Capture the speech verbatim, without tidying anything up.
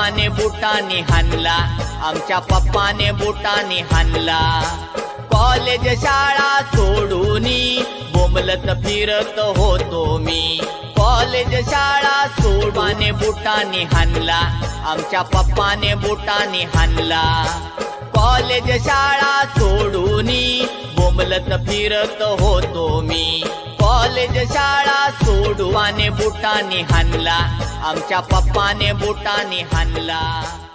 पप्पाने बुटाने हाणला, आमच्या पप्पाने बुटाने हाणला। कॉलेज शाळा सोडूनी बोंबलत फिरत होतो मी, कॉलेज शाळा सोडून बुटाने हाणला, आमच्या पप्पाने बुटाने हाणला। कॉलेज शाळा सोडूनी बोंबलत फिरत होतो मी, कॉलेज शाळा सोडून बुटाने हाणला, आमच्या पप्पाने बुटाने हाणला।